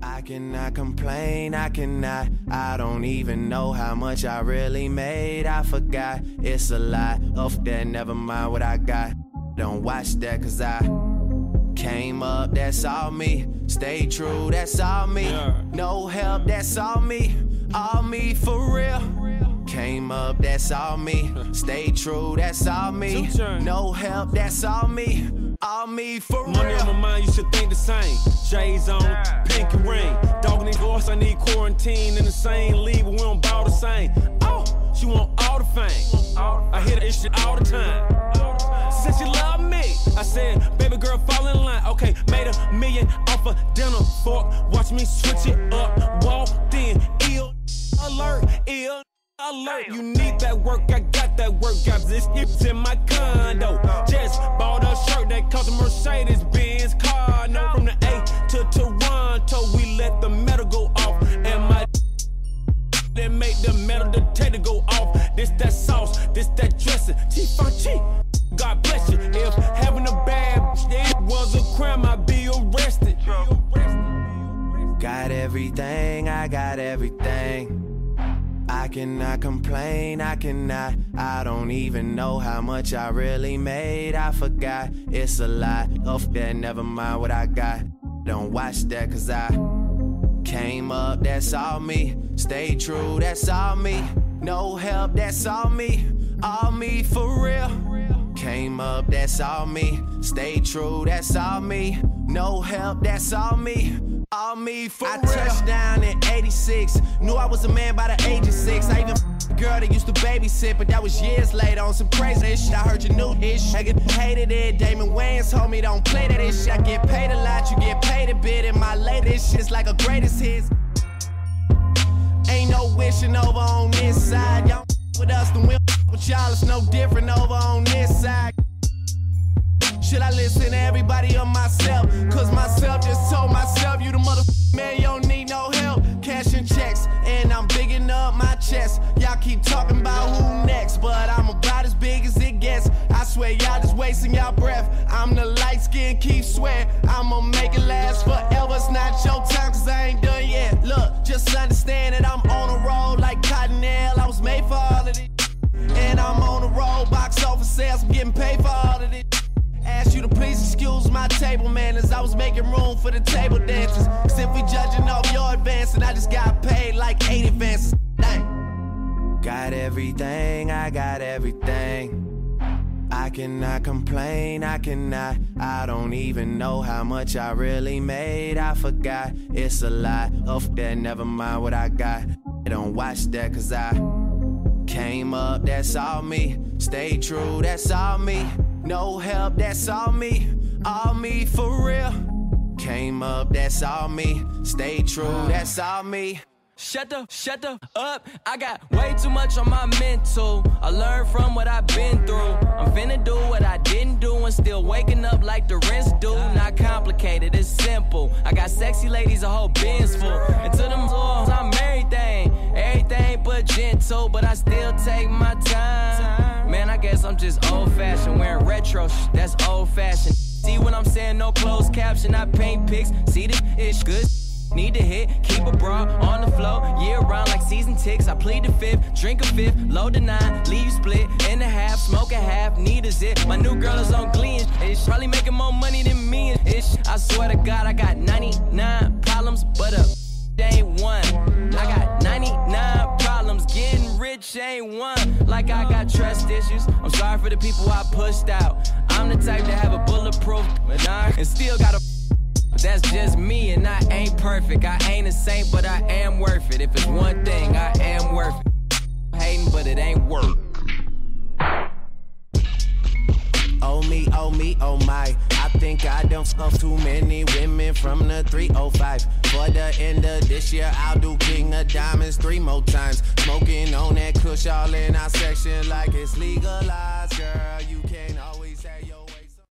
I cannot complain, I cannot. I don't even know how much I really made. I forgot, it's a lie. Off that, never mind what I got. Don't watch that, cause I came up, that's all me. Stay true, that's all me. No help, that's all me. All me for real. Came up, that's all me. Stay true, that's all me. No help, that's all me. All me for real. Money on my mind, you should think the same. J's on, pinky ring. Dog need voice, I need quarantine. In the same league, but we don't bow the same. Oh, she want all the fame. I hear that shit all the time. She said she love me. I said, baby girl, fall in line. Okay, made $1 million off a dinner fork. Watch me switch it up. Walked in, ill alert, ill alert. You need that work, I got that work. Got this gifts in my condo. Just bought a shirt that cost a Mercedes-Benz car. No, from the A to Toronto, we let the metal go off. And my they make the metal detector go off. This that sauce, this that dressing. T-Fun-Chi, God bless you. If having a bad bitch was a crime, I'd be arrested. Got everything, I got everything. I cannot complain, I cannot. I don't even know how much I really made. I forgot, it's a lie. Off that, never mind what I got. Don't watch that, cause I came up, that's all me. Stay true, that's all me. No help, that's all me. All me for real. Came up, that's all me. Stay true, that's all me. No help, that's all me. All me for real. I touched down in 86. Knew I was a man by the age of 6. I even a girl that used to babysit, but that was years later on some crazy shit. I heard you knew this shit. I hated it. Damon Wayans told me don't play that shit. I get paid a lot, you get paid a bit. And my latest shit's like a greatest hits. Ain't no wishing over on this side. Y'all with us, then we'll with y'all. It's no different over on this side. Should I listen to everybody or myself? Cause myself just told myself, you the motherfucker, man, you don't need no help. Cashing checks, and I'm bigging up my chest. Y'all keep talking about who next, but I'm about as big as it gets. I swear y'all just wasting y'all breath. I'm the light skin, keep swearing I'ma make it last forever. It's not your time, cause I ain't done yet. Look, just understand that I'm on a roll like Cottonelle. I was made for all of this, and I'm on a roll, box office sales, I'm getting paid for all of this. Ask you to please excuse my table manners. I was making room for the table dancers. Cause if we judging off your advancing, I just got paid like 8 advances. Dang. Got everything, I got everything. I cannot complain, I cannot. I don't even know how much I really made. I forgot, it's a lie. Off that, never mind what I got. Don't watch that, cause I came up, that's all me. Stay true, that's all me. No help, that's all me. All me for real. Came up, that's all me. Stay true, that's all me. Shut the up. I got way too much on my mental. I learned from what I've been through. I'm finna do what I didn't do and still waking up like the rest do. Not complicated, it's simple. I got sexy ladies, a whole bin's full. And to them all, I'm everything but gentle. But I still take my time. Man, I guess I'm just old-fashioned. Wearing retro, that's old-fashioned. See what I'm saying, no closed caption. I paint pics, see this ish good. Need to hit, keep a bra on the floor. Year round like season ticks. I plead the fifth, drink a fifth, load the 9, leave split in the half, smoke a half, need a zip. My new girl is on Glee and ish, probably making more money than me and ish. I swear to God, I got 99 problems, but ain't one. I got 99 problems, getting rich ain't one. Like I got trust issues. I'm sorry for the people I pushed out. I'm the type to have a bulletproof, and still got a. That's just me, and I ain't perfect. I ain't a saint, but I am worth it. If it's one thing, I am worth it. Hating, but it ain't worth. Oh me, oh my. I think I done fucked too many women from the 305. For the end of this year, I'll do King of Diamonds 3 more times. Smoking on that kush all in our section like it's legalized, girl. You